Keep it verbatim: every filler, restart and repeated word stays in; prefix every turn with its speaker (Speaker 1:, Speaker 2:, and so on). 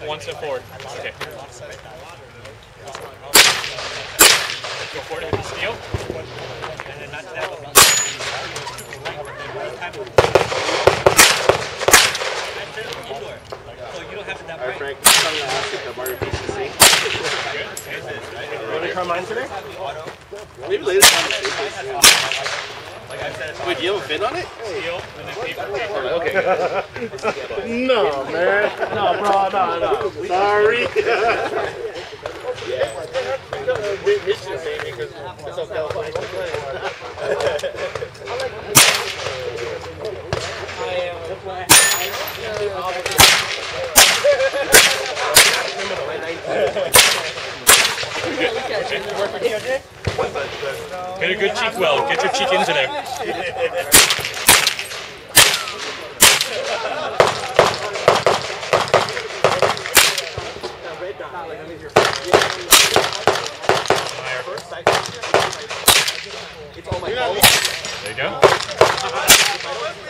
Speaker 1: one step forward. Okay. Go forward with the steel. And then not that one. Indoor. So you don't have it that bright.
Speaker 2: Alright, Frank, I'm going to ask if the Mario P C C. You want to try mine today? Maybe later time. Wait, do you have a fin on it?
Speaker 1: Steel and then paper.
Speaker 2: Okay.
Speaker 3: No, man. No, bro, no, no.
Speaker 2: Sorry.
Speaker 3: Michigan baby, because it's all California.
Speaker 1: Get a good cheek weld. Get your cheek into there. There you go.